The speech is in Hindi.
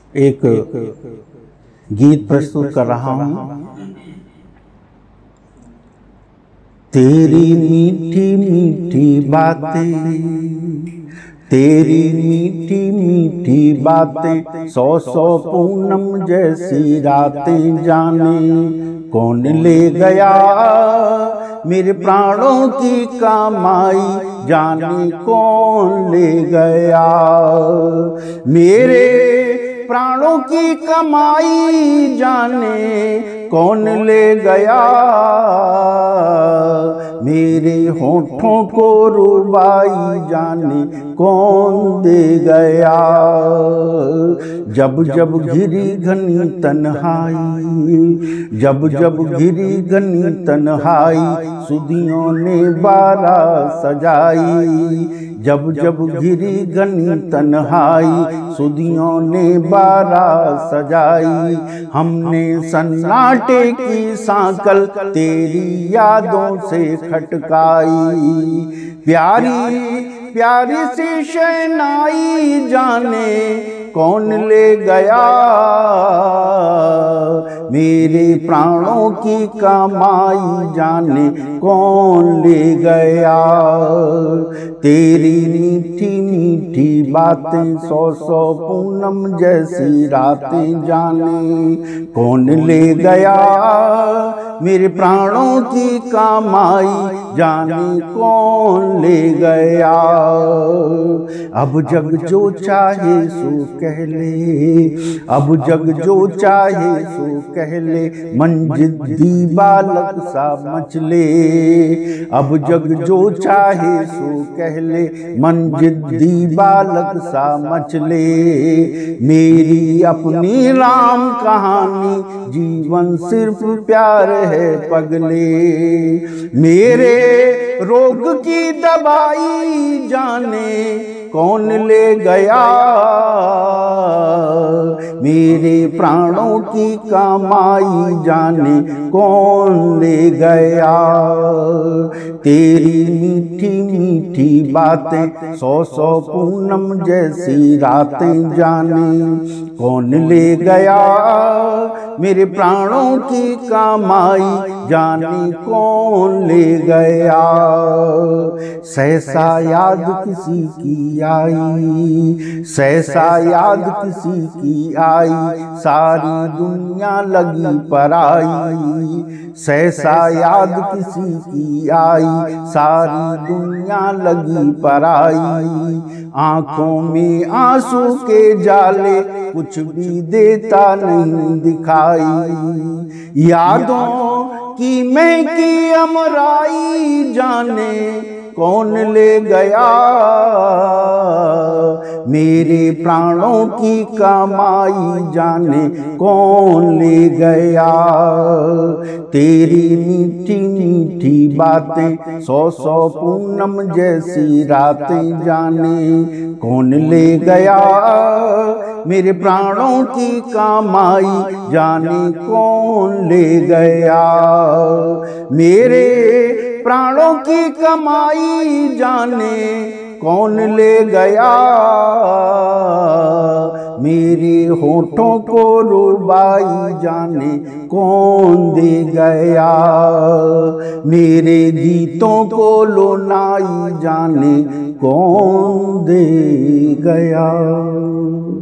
एक गीत प्रस्तुत कर रहा हूं। तेरी मीठी मीठी बातें, तेरी मीठी मीठी बातें, सौ सौ पूनम जैसी रातें, जाने कौन ले गया मेरे प्राणों की कमाई, जाने कौन ले गया मेरे प्राणों की कमाई, जाने कौन ले गया मेरे होठों को रुबाई, जाने कौन दे गया। जब जब घिरी घनी तन्हाई, जब जब घिरी घनी तन्हाई, सुधियों ने बारात सजाई, जब जब घिरी घनी तन्हाई, सुधियों ने बारात सजाई। हमने सन्नाटे की सांकल तेरी यादों से खटकाई, प्यारी प्यारी सी शहनाई, जाने कौन ले गया मेरे प्राणों की कमाई, जाने कौन ले गया। तेरी मीठी मीठी बातें, सौ सौ पूनम जैसी रातें, जाने कौन ले गया मेरे प्राणों की कमाई, जाने कौन ले गया। अब जग जो चाहे सो कह ले, अब जग जो चाहे सो कह ले, मंजिद्दी बालक सा मचले, अब जग जो चाहे सो कह ले, मंजिद्दी बालक सा मचले। मेरी अपनी राम कहानी, जीवन सिर्फ प्यार है पगले, मेरे रोग की दवाई, जाने कौन ले गया मेरे प्राणों की कमाई, जाने कौन ले गया। तेरी मीठी मीठी बातें, सौ सौ पूनम जैसी रातें, जाने कौन ले गया मेरे प्राणों की कमाई, जाने कौन ले गया। सहसा याद किसी की आई, सहसा याद किसी की आई, सारी दुनिया लगी पराई, सहसा याद किसी की आई, सारी दुनिया लगी पराई। आंखों में आंसू के जाले, कुछ भी देता नहीं दिखाई, यादों की महकी अमराई, जाने कौन ले गया मेरे प्राणों की कमाई, जाने कौन ले गया। तेरी मीठी मीठी बातें, सौ सौ पूनम जैसी रातें, जाने कौन ले गया मेरे प्राणों की कमाई, जाने कौन ले गया मेरे प्राणों की कमाई, जाने कौन ले गया मेरे होठों को रुबाई, जाने कौन दे गया मेरे गीतों को लोनाई, जाने कौन दे गया।